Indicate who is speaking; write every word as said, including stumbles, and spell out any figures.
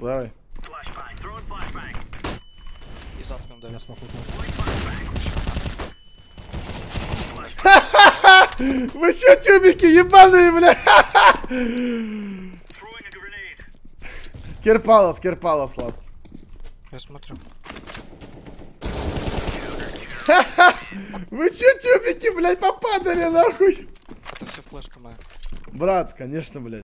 Speaker 1: Давай.
Speaker 2: И за спину даю.
Speaker 1: Вы чё, тюбики, ебаные, бля? Кирпалос, Кирпалос, ласт.
Speaker 2: Я смотрю.
Speaker 1: Вы чё, тюбики, блядь, попадали, нахуй?
Speaker 2: Это все флешка моя.
Speaker 1: Брат, конечно, блядь.